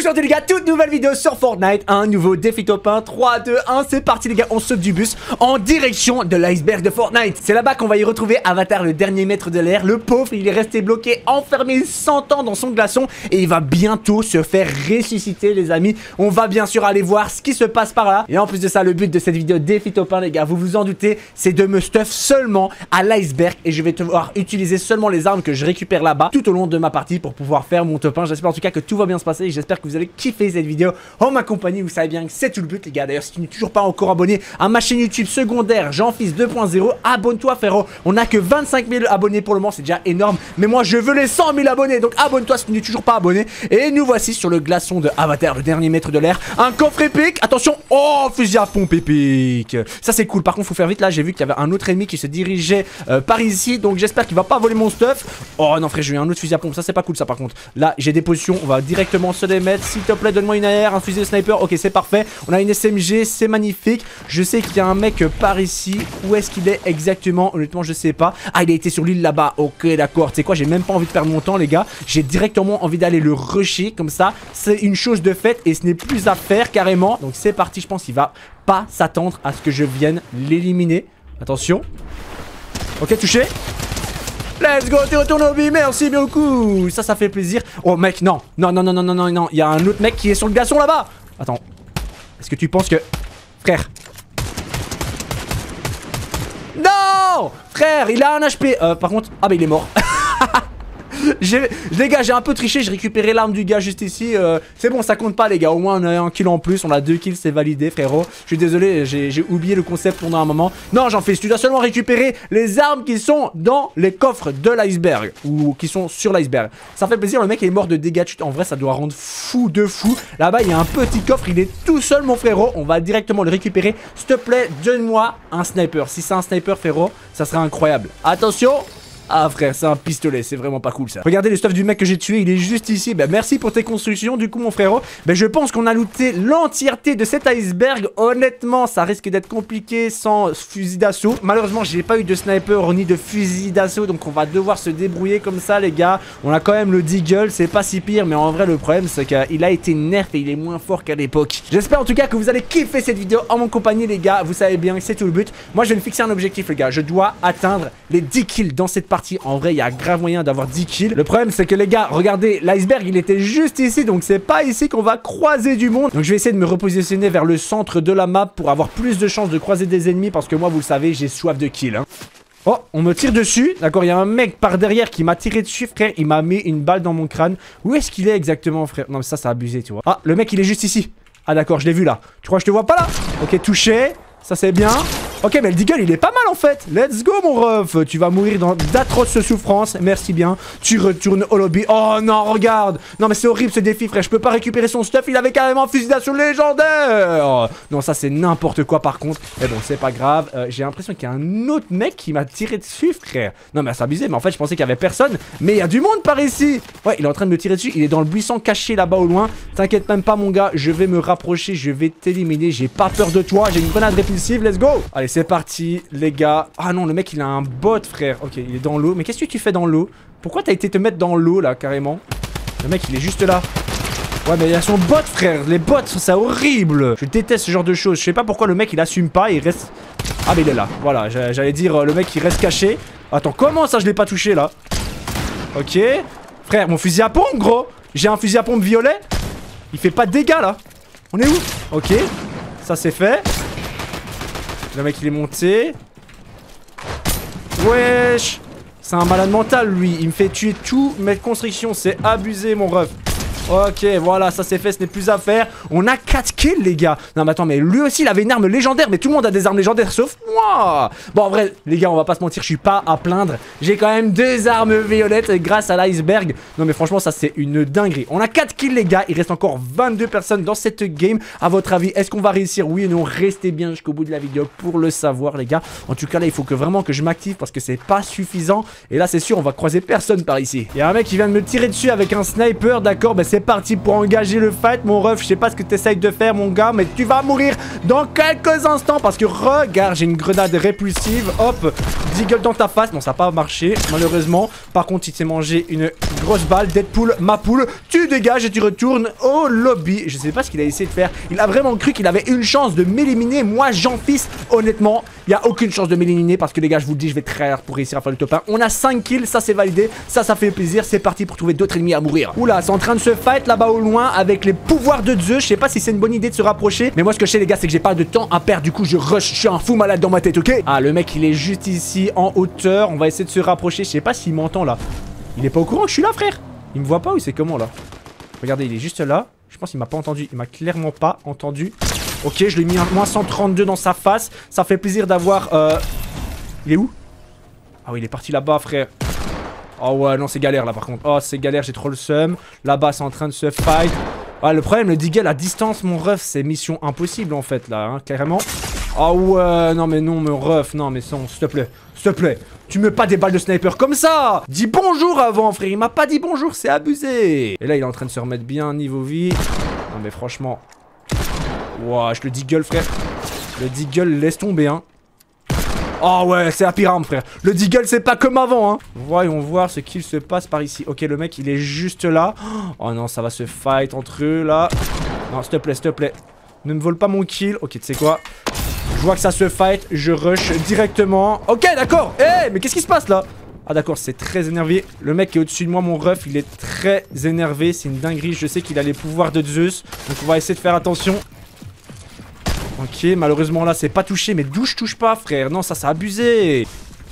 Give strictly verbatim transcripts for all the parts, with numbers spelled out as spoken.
Aujourd'hui les gars, toute nouvelle vidéo sur Fortnite, un nouveau défi top un, trois, deux, un, c'est parti les gars, on saute du bus en direction de l'iceberg de Fortnite. C'est là-bas qu'on va y retrouver Avatar, le dernier maître de l'air. Le pauvre, il est resté bloqué, enfermé cent ans dans son glaçon et il va bientôt se faire ressusciter les amis. On va bien sûr aller voir ce qui se passe par là. Et en plus de ça, le but de cette vidéo défi top un les gars, vous vous en doutez, c'est de me stuff seulement à l'iceberg et je vais devoir utiliser seulement les armes que je récupère là-bas tout au long de ma partie pour pouvoir faire mon top un. J'espère en tout cas que tout va bien se passer et j'espère que vous allez kiffer cette vidéo en ma compagnie. Vous savez bien que c'est tout le but les gars. D'ailleurs si tu n'es toujours pas encore abonné à ma chaîne YouTube secondaire Jean-Fils deux point zéro, abonne-toi frérot. On a que vingt-cinq mille abonnés pour le moment, c'est déjà énorme, mais moi je veux les cent mille abonnés, donc abonne-toi si tu n'es toujours pas abonné. Et nous voici sur le glaçon de Avatar, le dernier maître de l'air. Un coffre épique, attention, oh fusil à pompe épique. Ça c'est cool, par contre faut faire vite là, j'ai vu qu'il y avait un autre ennemi qui se dirigeait euh, par ici, donc j'espère qu'il va pas voler mon stuff. Oh non frère, j'ai eu un autre fusil à pompe, ça c'est pas cool ça par contre. Là j'ai des positions, on va directement se les mettre. S'il te plaît donne-moi une A R, un fusil de sniper, ok c'est parfait. On a une S M G, c'est magnifique. Je sais qu'il y a un mec par ici. Où est-ce qu'il est exactement? Honnêtement je sais pas. Ah il a été sur l'île là-bas, ok d'accord. Tu sais quoi, j'ai même pas envie de perdre mon temps les gars. J'ai directement envie d'aller le rusher comme ça. C'est une chose de faite et ce n'est plus à faire carrément. Donc c'est parti, je pense qu'il va pas s'attendre à ce que je vienne l'éliminer. Attention. Ok touché. Let's go, tu retournes au B, merci beaucoup. Ça, ça fait plaisir. Oh mec, non, non, non, non, non, non, non, non. Il y a un autre mec qui est sur le glaçon là-bas. Attends, est-ce que tu penses que... Frère. Non. Frère, il a un H P. Euh, par contre... Ah bah il est mort. Les gars, j'ai un peu triché, j'ai récupéré l'arme du gars juste ici. euh, C'est bon, ça compte pas les gars, au moins on a un kill en plus. On a deux kills, c'est validé frérot. Je suis désolé, j'ai oublié le concept pendant un moment. Non j'en fais, tu dois seulement récupérer les armes qui sont dans les coffres de l'iceberg. Ou qui sont sur l'iceberg. Ça fait plaisir, le mec est mort de dégâts. En vrai ça doit rendre fou de fou. Là-bas il y a un petit coffre, il est tout seul mon frérot. On va directement le récupérer. S'il te plaît, donne-moi un sniper. Si c'est un sniper frérot, ça serait incroyable. Attention. Ah frère, c'est un pistolet, c'est vraiment pas cool ça. Regardez le stuff du mec que j'ai tué, il est juste ici. Bah merci pour tes constructions du coup mon frérot. Bah je pense qu'on a looté l'entièreté de cet iceberg. Honnêtement, ça risque d'être compliqué sans fusil d'assaut. Malheureusement, j'ai pas eu de sniper ni de fusil d'assaut, donc on va devoir se débrouiller comme ça les gars. On a quand même le Deagle, c'est pas si pire, mais en vrai le problème c'est qu'il a été nerf et il est moins fort qu'à l'époque. J'espère en tout cas que vous allez kiffer cette vidéo en mon compagnie les gars. Vous savez bien que c'est tout le but. Moi je vais me fixer un objectif les gars. Je dois atteindre les dix kills dans cette partie. En vrai, il y a grave moyen d'avoir dix kills. Le problème, c'est que les gars, regardez, l'iceberg, il était juste ici. Donc, c'est pas ici qu'on va croiser du monde. Donc, je vais essayer de me repositionner vers le centre de la map pour avoir plus de chances de croiser des ennemis. Parce que moi, vous le savez, j'ai soif de kills. Hein. Oh, on me tire dessus. D'accord, il y a un mec par derrière qui m'a tiré dessus, frère. Il m'a mis une balle dans mon crâne. Où est-ce qu'il est exactement, frère? Non, mais ça, c'est abusé, tu vois. Ah, le mec, il est juste ici. Ah, d'accord, je l'ai vu là. Tu crois que je te vois pas là? Ok, touché. Ça, c'est bien. Ok, mais le Deagle, il est pas mal en fait. Let's go, mon ref. Tu vas mourir dans d'atroces souffrances. Merci bien. Tu retournes au lobby. Oh non, regarde. Non, mais c'est horrible ce défi, frère. Je peux pas récupérer son stuff. Il avait carrément un fusil d'assaut légendaire. Non, ça, c'est n'importe quoi par contre. Mais bon, c'est pas grave. Euh, J'ai l'impression qu'il y a un autre mec qui m'a tiré dessus, frère. Non, mais c'est abusé. Mais en fait, je pensais qu'il y avait personne. Mais il y a du monde par ici. Ouais, il est en train de me tirer dessus. Il est dans le buisson caché là-bas au loin. T'inquiète même pas, mon gars. Je vais me rapprocher. Je vais t'éliminer. J'ai pas peur de toi. J'ai une grenade répulsive. Let's go. Allez, c'est parti, les gars. Ah non, le mec, il a un bot, frère. Ok, il est dans l'eau. Mais qu'est-ce que tu fais dans l'eau? Pourquoi t'as été te mettre dans l'eau, là, carrément? Le mec, il est juste là. Ouais, mais il a son bot, frère. Les bots, c'est horrible. Je déteste ce genre de choses. Je sais pas pourquoi le mec, il assume pas. Il reste... Ah, mais il est là. Voilà, j'allais dire, le mec, il reste caché. Attends, comment ça, je l'ai pas touché, là? Ok. Frère, mon fusil à pompe, gros. J'ai un fusil à pompe violet. Il fait pas de dégâts, là. On est où? Ok. Ça, c'est fait. Le mec il est monté. Wesh. C'est un malade mental lui. Il me fait tuer tout mes constructions. C'est abusé mon ref. Ok voilà, ça c'est fait, ce n'est plus à faire. On a quatre kills les gars. Non mais attends, mais lui aussi il avait une arme légendaire. Mais tout le monde a des armes légendaires sauf moi. Bon en vrai les gars, on va pas se mentir, je suis pas à plaindre. J'ai quand même deux armes violettes grâce à l'iceberg. Non mais franchement ça c'est une dinguerie. On a quatre kills les gars, il reste encore vingt-deux personnes dans cette game. À votre avis, est-ce qu'on va réussir? Oui ou non? Restez bien jusqu'au bout de la vidéo pour le savoir les gars. En tout cas là il faut que vraiment que je m'active parce que c'est pas suffisant. Et là c'est sûr on va croiser personne par ici. Il y a un mec qui vient de me tirer dessus avec un sniper, d'accord. Bah c'est parti pour engager le fight, mon ref. Je sais pas ce que tu essayes de faire, mon gars, mais tu vas mourir dans quelques instants parce que regarde, j'ai une grenade répulsive. Hop, Deagle dans ta face. Bon, ça n'a pas marché, malheureusement. Par contre, il s'est mangé une grosse balle. Deadpool, ma poule, tu dégages et tu retournes au lobby. Je sais pas ce qu'il a essayé de faire. Il a vraiment cru qu'il avait une chance de m'éliminer. Moi, Jean-Fils, honnêtement, il n'y a aucune chance de m'éliminer parce que les gars, je vous le dis, je vais très rare pour réussir à faire le top un. On a cinq kills, ça c'est validé. Ça, ça fait plaisir. C'est parti pour trouver d'autres ennemis à mourir. Oula, c'est en train de se fight là-bas au loin avec les pouvoirs de Zeus. Je sais pas si c'est une bonne idée de se rapprocher. Mais moi, ce que je sais, les gars, c'est que j'ai pas de temps à perdre. Du coup, je rush. Je suis un fou malade dans ma tête, ok? Ah, le mec, il est juste ici en hauteur. On va essayer de se rapprocher. Je sais pas s'il m'entend là. Il est pas au courant que je suis là, frère? Il me voit pas ou c'est comment là? Regardez, il est juste là. Je pense qu'il m'a pas entendu. Il m'a clairement pas entendu. Ok, je lui ai mis un moins cent trente-deux dans sa face. Ça fait plaisir d'avoir... Euh... Il est où? Ah oui, il est parti là-bas, frère. Oh ouais, non, c'est galère là par contre. Oh, c'est galère, j'ai trop le seum. Là-bas, c'est en train de se fight. Ah, le problème, le Deagle à distance, mon ref, c'est mission impossible en fait là, hein, carrément. Oh ouais, non mais non, mon ref, non mais non, s'il te plaît, s'il te plaît. Tu mets pas des balles de sniper comme ça. Dis bonjour avant, frère. Il m'a pas dit bonjour, c'est abusé. Et là, il est en train de se remettre bien niveau vie. Non mais franchement... Ouah, je le Deagle, frère. Le Deagle, laisse tomber, hein. Oh ouais, c'est la pire arme, frère. Le Deagle, c'est pas comme avant, hein. Voyons voir ce qu'il se passe par ici. Ok, le mec, il est juste là. Oh non, ça va se fight entre eux, là. Non, s'il te plaît, s'il te plaît. Ne me vole pas mon kill. Ok, tu sais quoi? Je vois que ça se fight. Je rush directement. Ok, d'accord. Eh, hey, mais qu'est-ce qui se passe, là? Ah d'accord, c'est très énervé. Le mec qui est au-dessus de moi, mon ref, il est très énervé. C'est une dinguerie. Je sais qu'il a les pouvoirs de Zeus. Donc on va essayer de faire attention. Ok, malheureusement là, c'est pas touché. Mais d'où je touche pas, frère? Non, ça, c'est abusé.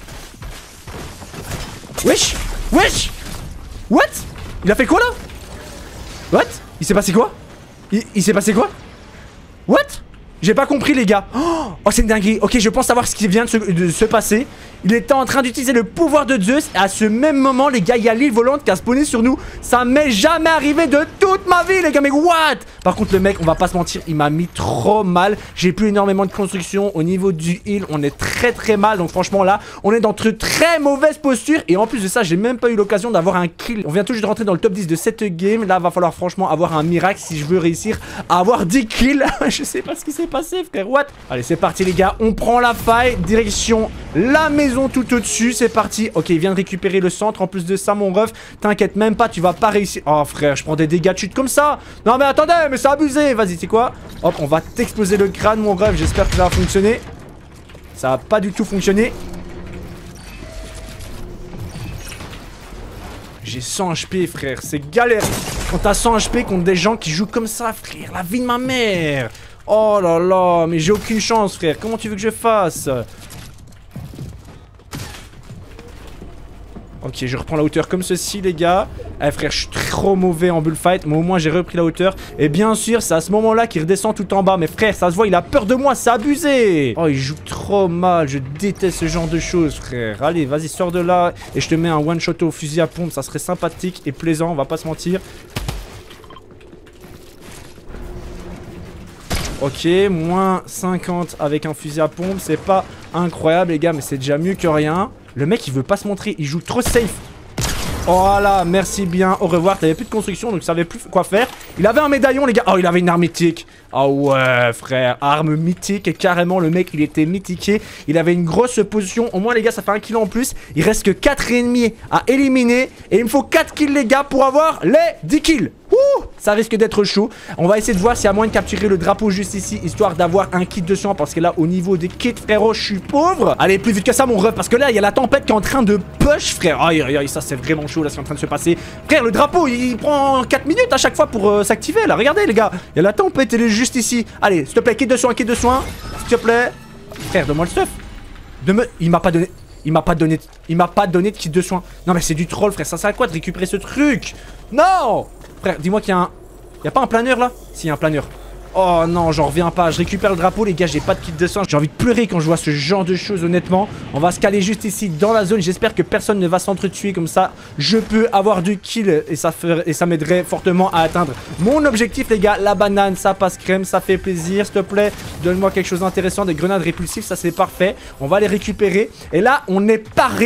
Wesh! Wesh! What? Il a fait quoi, là? What? Il s'est passé quoi? Il, il s'est passé quoi? What? J'ai pas compris, les gars. Oh, c'est une dinguerie. Ok, je pense savoir ce qui vient de se, de se passer. Il était en train d'utiliser le pouvoir de Zeus. Et à ce même moment, les gars, il y a l'île volante qui a spawné sur nous. Ça m'est jamais arrivé de toute ma vie, les gars. Mais what? Par contre, le mec, on va pas se mentir, il m'a mis trop mal. J'ai plus énormément de construction. Au niveau du heal, on est très très mal. Donc franchement, là, on est dans de très mauvaise posture. Et en plus de ça, j'ai même pas eu l'occasion d'avoir un kill. On vient tout juste de rentrer dans le top dix de cette game. Là, va falloir franchement avoir un miracle si je veux réussir à avoir dix kills. Je sais pas ce qui s'est passé, frère. What? Allez, c'est parti, les gars. On prend la faille. Direction la maison tout au-dessus. C'est parti. Ok, il vient de récupérer le centre. En plus de ça, mon ref, t'inquiète même pas, tu vas pas réussir. Oh, frère, je prends des dégâts de chute comme ça. Non, mais attendez, mais c'est abusé. Vas-y, c'est quoi? Hop, on va t'exploser le crâne, mon ref. J'espère que ça va fonctionner. Ça va pas du tout fonctionner. J'ai cent H P, frère. C'est galère. Quand t'as cent H P contre des gens qui jouent comme ça, frère. La vie de ma mère. Oh là là, mais j'ai aucune chance, frère. Comment tu veux que je fasse? Ok, je reprends la hauteur comme ceci, les gars. Eh frère, je suis trop mauvais en bullfight, mais au moins j'ai repris la hauteur. Et bien sûr, c'est à ce moment-là qu'il redescend tout en bas. Mais frère, ça se voit, il a peur de moi, c'est abusé. Oh, il joue trop mal, je déteste ce genre de choses, frère. Allez, vas-y, sors de là. Et je te mets un one-shot au fusil à pompe, ça serait sympathique et plaisant, on va pas se mentir. Ok, moins cinquante avec un fusil à pompe, c'est pas incroyable les gars, mais c'est déjà mieux que rien. Le mec il veut pas se montrer, il joue trop safe. Voilà, merci bien, au revoir. T'avais plus de construction donc tu savais plus quoi faire. Il avait un médaillon les gars, oh il avait une arme mythique. Oh ouais frère, arme mythique, et carrément le mec il était mythiqué. Il avait une grosse position, au moins les gars ça fait un kill en plus. Il reste que quatre ennemis à éliminer. Et il me faut quatre kills les gars pour avoir les dix kills. Ouh, ça risque d'être chaud. On va essayer de voir s'il y a moyen de capturer le drapeau juste ici, histoire d'avoir un kit de sang. Parce que là, au niveau des kits, frérot, je suis pauvre. Allez, plus vite que ça, mon ref. Parce que là, il y a la tempête qui est en train de push, frère. Aïe, aïe, aïe, ça, c'est vraiment chaud, là, ce qui est en train de se passer. Frère, le drapeau, il prend quatre minutes à chaque fois pour euh, s'activer, là. Regardez, les gars. Il y a la tempête, elle est juste ici. Allez, s'il te plaît, kit de soin, kit de soin. S'il te plaît. Frère, donne-moi le stuff. De me... Il m'a pas donné... Il m'a pas donné... Il m'a pas donné de kit de soin. Non, mais c'est du troll, frère. Ça sert à quoi de récupérer ce truc? Non. Frère, dis-moi qu'il y a un... Y'a pas un planeur là? Si, y a un planeur. Oh non, j'en reviens pas. Je récupère le drapeau, les gars. J'ai pas de kit de sang. J'ai envie de pleurer quand je vois ce genre de choses, honnêtement. On va se caler juste ici dans la zone. J'espère que personne ne va s'entretuer comme ça. Je peux avoir du kill et ça, ferait, et ça m'aiderait fortement à atteindre mon objectif, les gars. La banane, ça passe crème. Ça fait plaisir. S'il te plaît, donne-moi quelque chose d'intéressant. Des grenades répulsives, ça c'est parfait. On va les récupérer. Et là, on est paré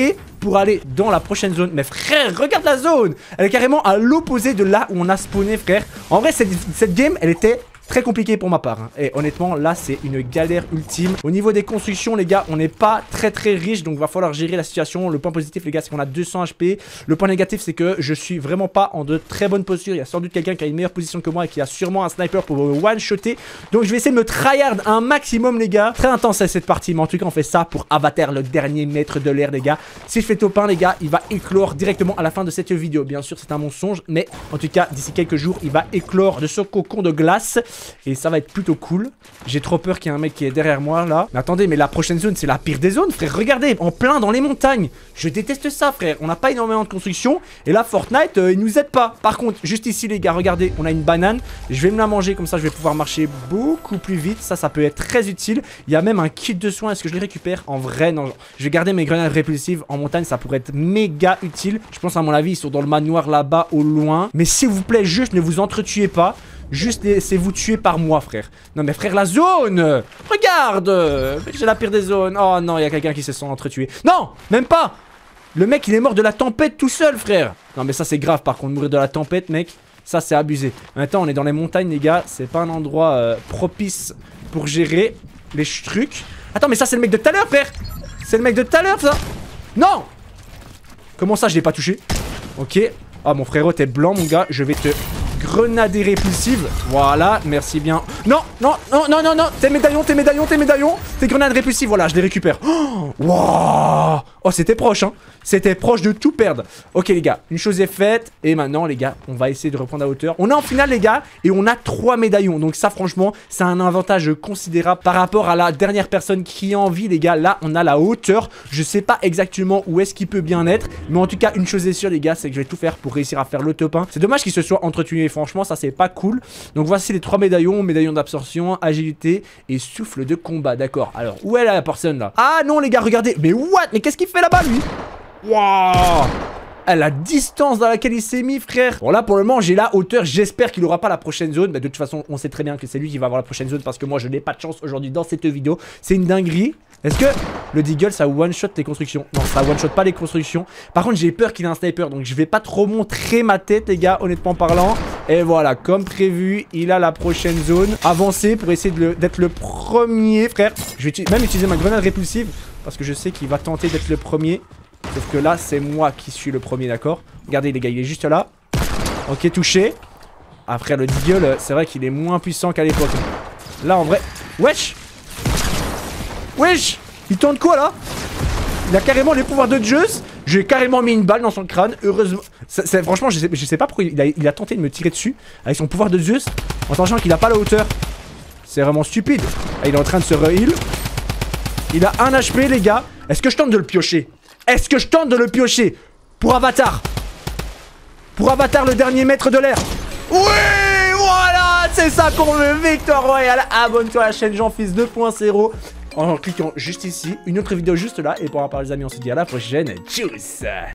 pour aller dans la prochaine zone. Mais frère, regarde la zone. Elle est carrément à l'opposé de là où on a spawné, frère. En vrai, cette, cette game, elle était très compliqué pour ma part, hein. Et honnêtement là c'est une galère ultime. Au niveau des constructions les gars, on n'est pas très très riche, donc va falloir gérer la situation. Le point positif les gars c'est qu'on a deux cents H P. Le point négatif c'est que je suis vraiment pas en de très bonne posture. Il y a sans doute quelqu'un qui a une meilleure position que moi et qui a sûrement un sniper pour one shotter. Donc je vais essayer de me tryhard un maximum les gars. Très intense à cette partie, mais en tout cas on fait ça pour Avatar, le dernier maître de l'air les gars. Si je fais top un les gars, il va éclore directement à la fin de cette vidéo. Bien sûr c'est un mensonge, mais en tout cas d'ici quelques jours il va éclore de ce cocon de glace. Et ça va être plutôt cool. J'ai trop peur qu'il y ait un mec qui est derrière moi là. Mais attendez, mais la prochaine zone c'est la pire des zones frère. Regardez, en plein dans les montagnes. Je déteste ça frère. On n'a pas énormément de construction. Et là Fortnite euh, il nous aide pas. Par contre juste ici les gars, regardez, on a une banane. Je vais me la manger comme ça je vais pouvoir marcher beaucoup plus vite. Ça ça peut être très utile. Il y a même un kit de soins. Est-ce que je les récupère? En vrai non. Je vais garder mes grenades répulsives en montagne. Ça pourrait être méga utile. Je pense à mon avis ils sont dans le manoir là-bas au loin. Mais s'il vous plaît juste ne vous entretuez pas. Juste laissez-vous tuer par moi frère. Non mais frère la zone. Regarde. J'ai la pire des zones. Oh non il y a quelqu'un qui se sent entretué. Non même pas. Le mec il est mort de la tempête tout seul frère. Non mais ça c'est grave par contre. Mourir de la tempête mec. Ça c'est abusé. Maintenant on est dans les montagnes les gars. C'est pas un endroit euh, propice pour gérer les trucs. Attends mais ça c'est le mec de tout à l'heure frère. C'est le mec de tout à l'heure ça. Non. Comment ça je l'ai pas touché? Ok. Ah mon frérot t'es blanc mon gars. Je vais te... grenade répulsive, voilà, merci bien. Non, non, non, non, non, non, tes médaillons, tes médaillons, tes médaillons, tes grenades répulsives, voilà, je les récupère. Oh, wow. Oh c'était proche, hein. C'était proche de tout perdre. Ok les gars, une chose est faite. Et maintenant les gars, on va essayer de reprendre à hauteur. On est en finale les gars, et on a trois médaillons. Donc ça franchement, c'est un avantage considérable par rapport à la dernière personne qui a envie les gars. Là, on a la hauteur. Je sais pas exactement où est-ce qu'il peut bien être. Mais en tout cas, une chose est sûre les gars, c'est que je vais tout faire pour réussir à faire le top un. C'est dommage qu'il se soit entretué. Franchement, ça c'est pas cool. Donc voici les trois médaillons. Médaillon d'absorption, agilité et souffle de combat. D'accord. Alors, où est la personne là? Ah non les gars, regardez. Mais what? Mais qu'est-ce qu'il fait là-bas lui? Waouh! À la distance dans laquelle il s'est mis, frère. Bon, là, pour le moment, j'ai la hauteur. J'espère qu'il aura pas la prochaine zone. Mais de toute façon, on sait très bien que c'est lui qui va avoir la prochaine zone parce que moi, je n'ai pas de chance aujourd'hui dans cette vidéo. C'est une dinguerie. Est-ce que le Deagle, ça one-shot les constructions? Non, ça one-shot pas les constructions. Par contre, j'ai peur qu'il ait un sniper. Donc, je vais pas trop montrer ma tête, les gars, honnêtement parlant. Et voilà, comme prévu, il a la prochaine zone. Avancé pour essayer d'être le, le premier, frère. Je vais même utiliser ma grenade répulsive parce que je sais qu'il va tenter d'être le premier. Sauf que là, c'est moi qui suis le premier, d'accord? Regardez, les gars, il est juste là. Ok, touché. Après, le Deagle, c'est vrai qu'il est moins puissant qu'à l'époque. Là, en vrai... Wesh! Wesh! Il tente quoi, là? Il a carrément les pouvoirs de Zeus. J'ai carrément mis une balle dans son crâne. Heureusement... C est, c est, franchement, je sais, je sais pas pourquoi il a, il a tenté de me tirer dessus avec son pouvoir de Zeus en sachant qu'il a pas la hauteur. C'est vraiment stupide. Ah, il est en train de se re-heal. Il a un H P, les gars. Est-ce que je tente de le piocher? Est-ce que je tente de le piocher pour Avatar? Pour Avatar, le dernier maître de l'air. Oui, voilà, c'est ça qu'on veut. Victoire royale. Abonne-toi à la chaîne Jean-Fils deux point zéro en cliquant juste ici. Une autre vidéo juste là. Et pour en parler les amis, on se dit à la prochaine. Tchuss.